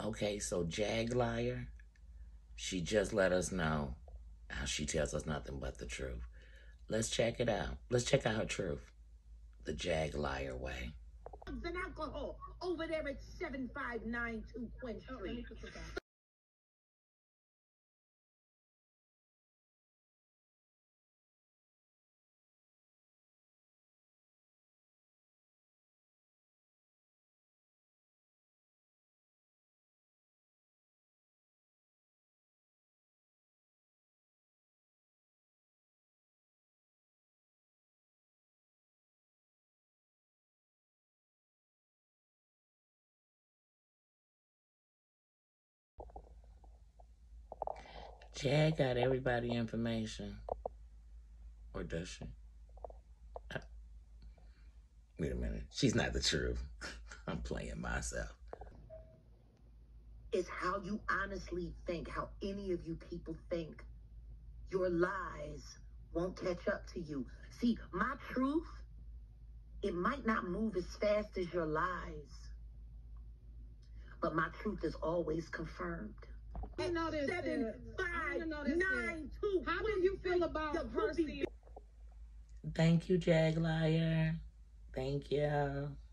Okay, so Jagliar, she just let us know how she tells us nothing but the truth. Let's check it out. Let's check out her truth. The Jagliar way. Drugs and alcohol over there at 7592 Quinn Street. Jag got everybody information. Or does she? Wait a minute. She's not the truth. I'm playing myself. Is how you honestly think, how any of you people think. Your lies won't catch up to you. See, my truth, it might not move as fast as your lies, but my truth is always confirmed. You know this, 7592. How do you feel about her? Thank you, Jagliar. Thank you.